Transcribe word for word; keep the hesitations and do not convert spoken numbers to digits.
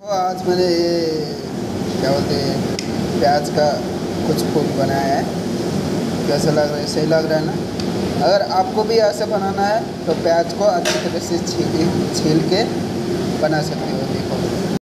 तो आज मैंने ये क्या बोलते हैं प्याज का कुछ फूल बनाया है। कैसा लग रहा है? सही लग रहा है ना? अगर आपको भी ऐसे बनाना है तो प्याज को अच्छी तरह से छील छील के बना सकते हो। देखो।